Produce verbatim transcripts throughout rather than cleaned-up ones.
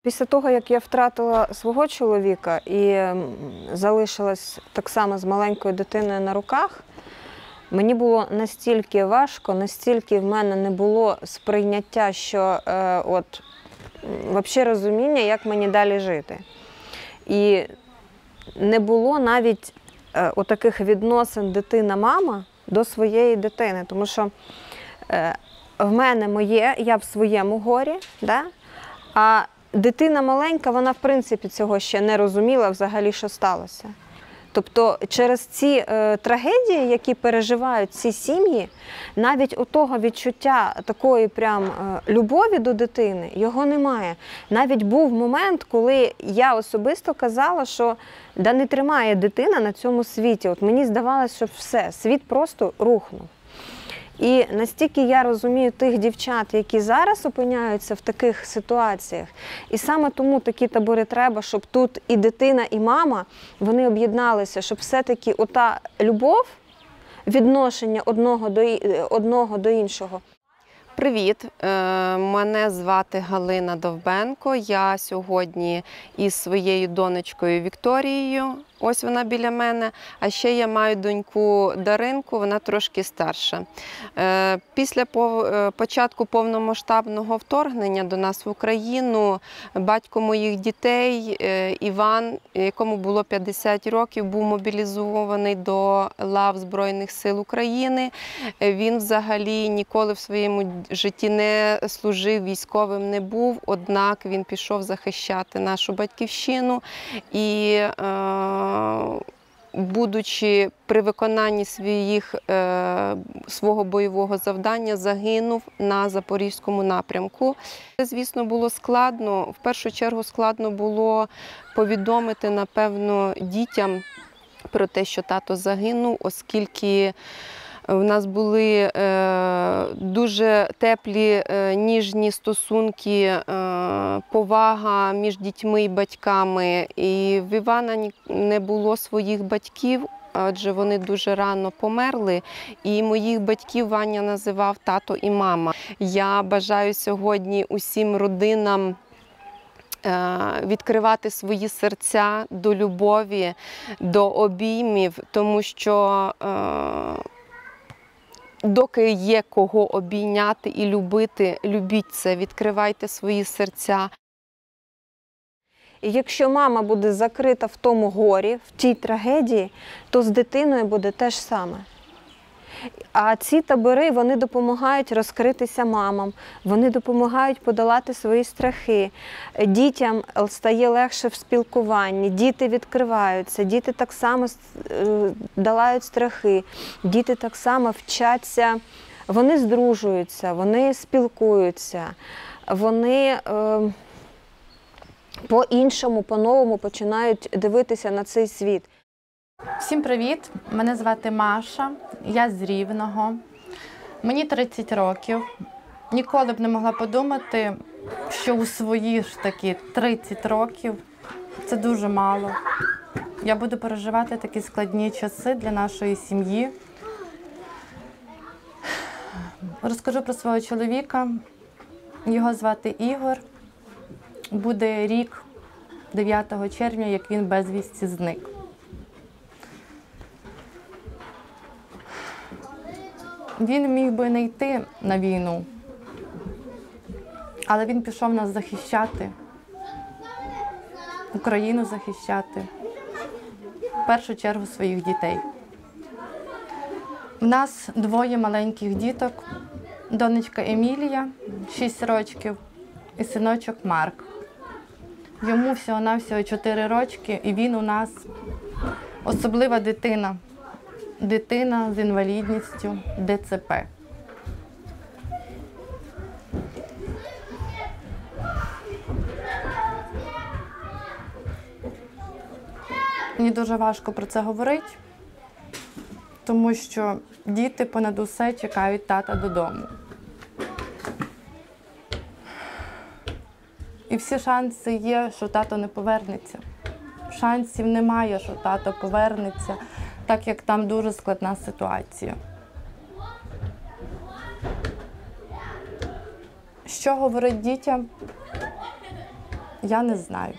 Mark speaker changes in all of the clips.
Speaker 1: Після того, як я втратила свого чоловіка і залишилась так само з маленькою дитиною на руках, мені було настільки важко, настільки в мене не було сприйняття, що е, от, взагалі розуміння, як мені далі жити. І не було навіть е, отаких відносин дитина-мама до своєї дитини. Тому що е, в мене моє, я в своєму горі, да? А дитина маленька, вона в принципі цього ще не розуміла взагалі, що сталося. Тобто через ці е, трагедії, які переживають ці сім'ї, навіть у того відчуття такої прям е, любові до дитини, його немає. Навіть був момент, коли я особисто казала, що да не тримає дитина на цьому світі. От мені здавалося, що все, світ просто рухнув. І настільки я розумію тих дівчат, які зараз опиняються в таких ситуаціях, і саме тому такі табори треба, щоб тут і дитина, і мама, вони об'єдналися, щоб все-таки ота любов, відношення одного до, одного до іншого.
Speaker 2: Привіт, мене звати Галина Довбенко. Я сьогодні із своєю донечкою Вікторією, ось вона біля мене, а ще я маю доньку Даринку, вона трошки старша. Після початку повномасштабного вторгнення до нас в Україну батько моїх дітей Іван, якому було п'ятдесят років, був мобілізований до лав Збройних сил України. Він взагалі ніколи в своєму житті не служив, військовим не був, однак він пішов захищати нашу батьківщину і, е, будучи при виконанні своїх, е, свого бойового завдання, загинув на Запорізькому напрямку. Це, звісно, було складно. В першу чергу складно було повідомити, напевно, дітям про те, що тато загинув, оскільки у нас були е, дуже теплі, е, ніжні стосунки, е, повага між дітьми і батьками. І в Івана не було своїх батьків, адже вони дуже рано померли. І моїх батьків Ваня називав тато і мама. Я бажаю сьогодні усім родинам відкривати свої серця до любові, до обіймів, тому що доки є кого обійняти і любити, любіть це, відкривайте свої серця.
Speaker 1: І якщо мама буде закрита в тому горі, в тій трагедії, то з дитиною буде те ж саме. А ці табори, вони допомагають розкритися мамам, вони допомагають подолати свої страхи. Дітям стає легше в спілкуванні, діти відкриваються, діти так само долають страхи, діти так само вчаться, вони здружуються, вони спілкуються, вони е, по-іншому, по-новому починають дивитися на цей світ.
Speaker 3: Всім привіт! Мене звати Маша, я з Рівного. Мені тридцять років. Ніколи б не могла подумати, що у свої ж таки тридцять років це дуже мало. Я буду переживати такі складні часи для нашої сім'ї. Розкажу про свого чоловіка. Його звати Ігор. Буде рік дев'ятого червня, як він безвісті зник. Він міг би не йти на війну, але він пішов нас захищати, Україну захищати, в першу чергу своїх дітей. У нас двоє маленьких діток, донечка Емілія, шість років, і синочок Марк. Йому всього-навсього чотири рочки, і він у нас особлива дитина. Дитина з інвалідністю Де Це Пе. Мені дуже важко про це говорити, тому що діти понад усе чекають тата додому. І всі шанси є, що тато не повернеться. Шансів немає, що тато повернеться, так як там дуже складна ситуація. Що говорить дітям? Я не знаю.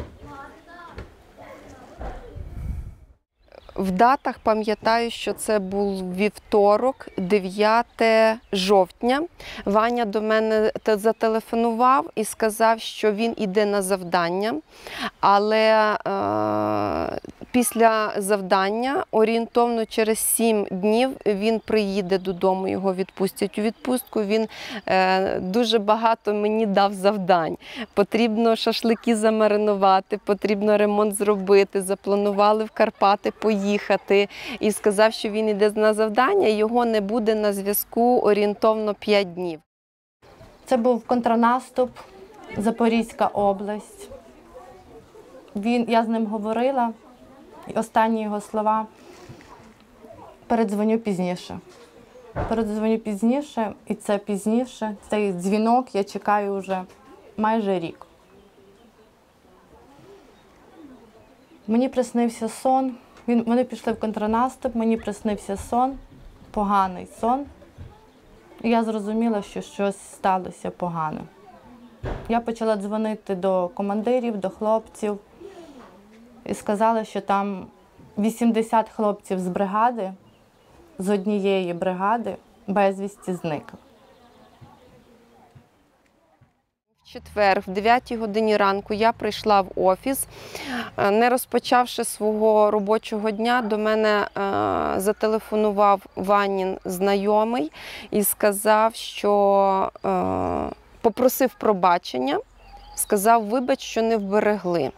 Speaker 2: В датах пам'ятаю, що це був вівторок, дев'яте жовтня. Ваня до мене зателефонував і сказав, що він іде на завдання, але е, після завдання орієнтовно через сім днів він приїде додому, його відпустять у відпустку. Він е, дуже багато мені дав завдань. Потрібно шашлики замаринувати, потрібно ремонт зробити, запланували в Карпати поїхати. Їхати, і сказав, що він йде на завдання, його не буде на зв'язку орієнтовно п'ять днів.
Speaker 3: Це був контрнаступ, Запорізька область. Він, я з ним говорила, і останні його слова – передзвоню пізніше. Передзвоню пізніше, і це пізніше, цей дзвінок я чекаю вже майже рік. Мені приснився сон. Він, вони пішли в контрнаступ, мені приснився сон, поганий сон. І я зрозуміла, що щось сталося погане. Я почала дзвонити до командирів, до хлопців. І сказали, що там вісімдесят хлопців з бригади, з однієї бригади, безвісті зникли.
Speaker 2: В четвер, в дев'ятій годині ранку, я прийшла в офіс. Не розпочавши свого робочого дня, до мене е, зателефонував Ванін знайомий і сказав, що е, попросив пробачення, сказав, вибач, що не вберегли.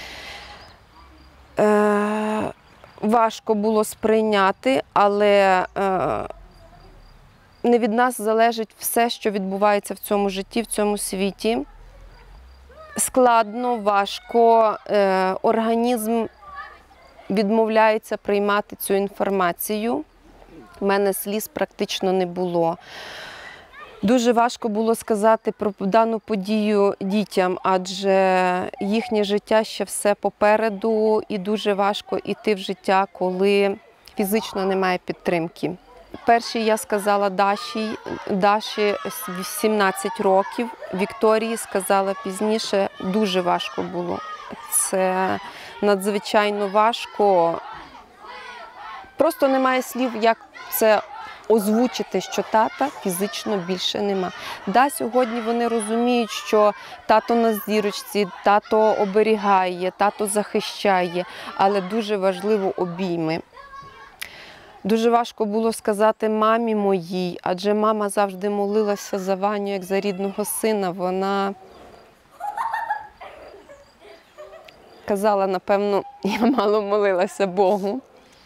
Speaker 2: Е, важко було сприйняти, але е, не від нас залежить все, що відбувається в цьому житті, в цьому світі. Складно, важко, е, організм відмовляється приймати цю інформацію. У мене сліз практично не було. Дуже важко було сказати про дану подію дітям, адже їхнє життя ще все попереду, і дуже важко йти в життя, коли фізично немає підтримки. Першій я сказала Даші, Даші сімнадцять років, Вікторії сказала пізніше, дуже важко було. Це надзвичайно важко. Просто немає слів, як це озвучити, що тата фізично більше нема. Да, сьогодні вони розуміють, що тато на зірочці, тато оберігає, тато захищає, але дуже важливо обійми. Дуже важко було сказати мамі моїй, адже мама завжди молилася за Ваню, як за рідного сина. Вона казала, напевно, я мало молилася Богу.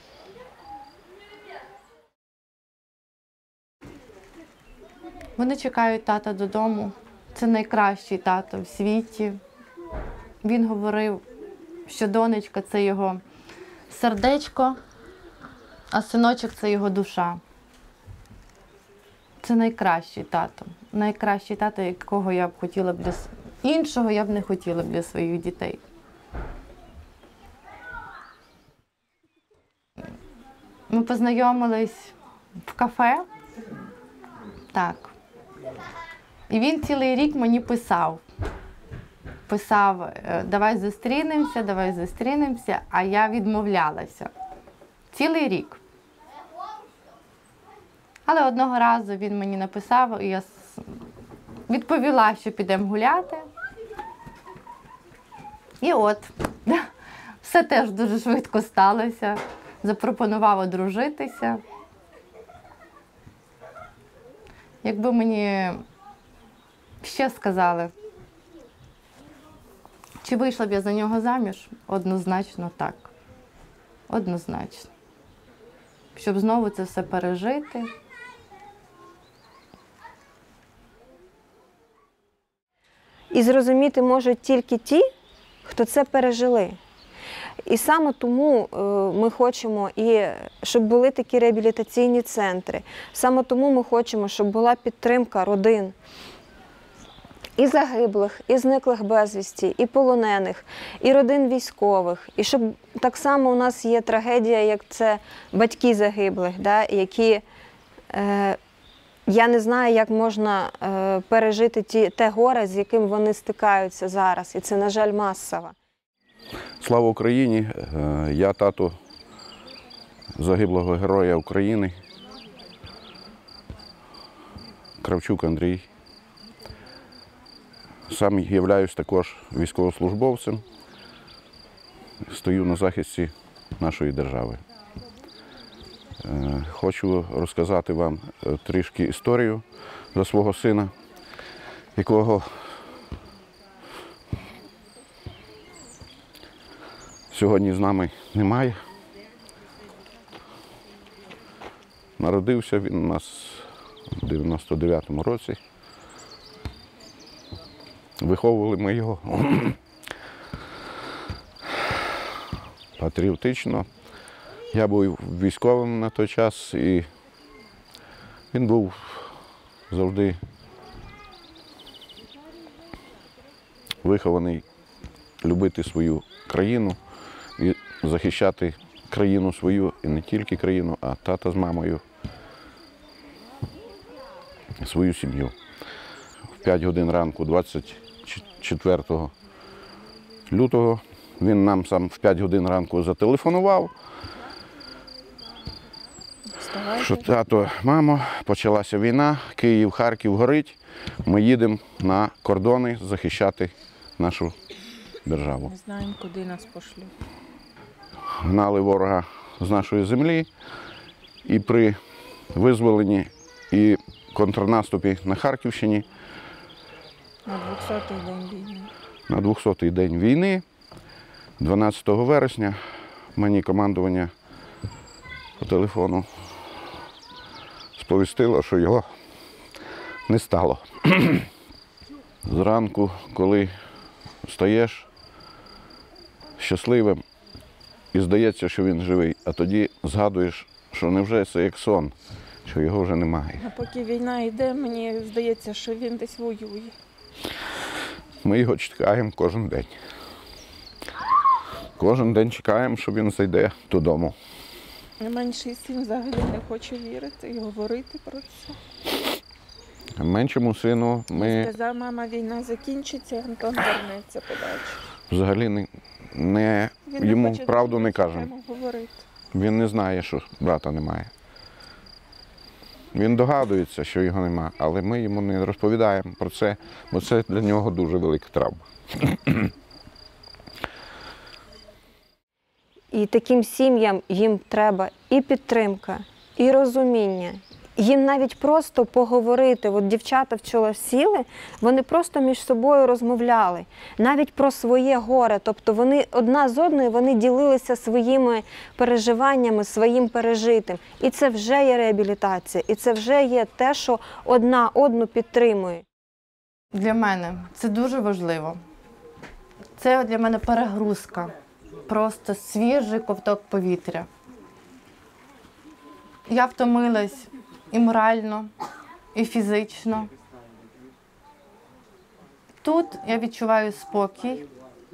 Speaker 3: Вони чекають тата додому. Це найкращий тато в світі. Він говорив, що донечка – це його сердечко, а синочок – це його душа. Це найкращий тато. Найкращий тато, якого я б хотіла б для... Іншого я б не хотіла б для своїх дітей. Ми познайомились в кафе. Так. І він цілий рік мені писав. Писав, давай зустрінемося, давай зустрінемося, а я відмовлялася. Цілий рік. Але одного разу він мені написав, і я відповіла, що підемо гуляти. І от, все теж дуже швидко сталося. Запропонував одружитися. Якби мені ще сказали, чи вийшла б я за нього заміж, однозначно так. Однозначно. Щоб знову це все пережити.
Speaker 1: І зрозуміти можуть тільки ті, хто це пережили. І саме тому ми хочемо, і щоб були такі реабілітаційні центри. Саме тому ми хочемо, щоб була підтримка родин. І загиблих, і зниклих безвісті, і полонених, і родин військових. І щоб так само у нас є трагедія, як це батьки загиблих, да, які е, Я не знаю, як можна е, пережити ті, те горе, з яким вони стикаються зараз. І це, на жаль, масово.
Speaker 4: Слава Україні! Е, Я тато загиблого героя України, Кравчук Андрій. Сам являюсь також військовослужбовцем, стою на захисті нашої держави. Е, Хочу розказати вам трішки історію за свого сина, якого сьогодні з нами немає. Народився він у нас у дев'яносто дев'ятому році. Виховували ми його патріотично. Я був військовим на той час, і він був завжди вихований любити свою країну і захищати країну свою, і не тільки країну, а тата з мамою, свою сім'ю. В п'ять годин ранку, двадцять четвертого лютого, він нам сам в п'ять годин ранку зателефонував, що тато, мамо, почалася війна, Київ, Харків горить, ми їдемо на кордони захищати нашу державу.
Speaker 5: Не знаємо, куди нас пошлють.
Speaker 4: Гнали ворога з нашої землі, і при визволенні і контрнаступі на Харківщині
Speaker 5: На двохсотий день війни.
Speaker 4: на двохсотий день війни, дванадцятого вересня, мені командування по телефону сповістило, що його не стало. Зранку, коли встаєш щасливим і здається, що він живий, а тоді згадуєш, що невже це як сон, що його вже немає.
Speaker 5: А поки війна йде, мені здається, що він десь воює.
Speaker 4: Ми його чекаємо кожен день. Кожен день чекаємо, що він зайде додому.
Speaker 5: Менший син взагалі не хоче вірити і говорити про це.
Speaker 4: Меншому сину ми
Speaker 5: Сказав, мама, війна закінчиться, Антон вернеться, побачиш.
Speaker 4: взагалі не, не
Speaker 5: Він
Speaker 4: йому
Speaker 5: не хоче
Speaker 4: правду не
Speaker 5: на цю
Speaker 4: кажемо.
Speaker 5: тему говорити.
Speaker 4: Він не знає, що брата немає. Він догадується, що його нема, але ми йому не розповідаємо про це, бо це для нього дуже велика травма.
Speaker 1: І таким сім'ям їм треба і підтримка, і розуміння. Їм навіть просто поговорити. От дівчата вчора сіли, вони просто між собою розмовляли. Навіть про своє горе. Тобто вони одна з одною вони ділилися своїми переживаннями, своїм пережитим. І це вже є реабілітація. І це вже є те, що одна одну підтримує.
Speaker 3: Для мене це дуже важливо. Це для мене перегрузка. Просто свіжий ковток повітря. Я втомилась і морально, і фізично. Тут я відчуваю спокій.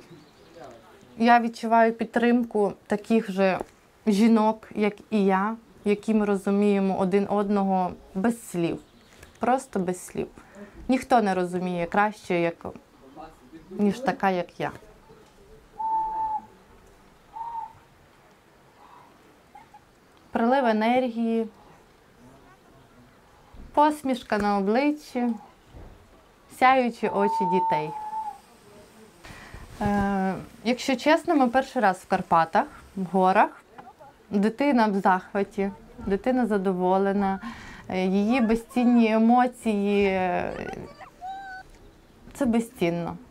Speaker 3: Я відчуваю підтримку таких же жінок, як і я, які ми розуміємо один одного без слів. Просто без слів. Ніхто не розуміє краще, як, ніж така, як я. Прилив енергії, посмішка на обличчі, сяючі очі дітей. Е, якщо чесно, ми перший раз в Карпатах, в горах. Дитина в захваті, дитина задоволена, е, її безцінні емоції – це безцінно.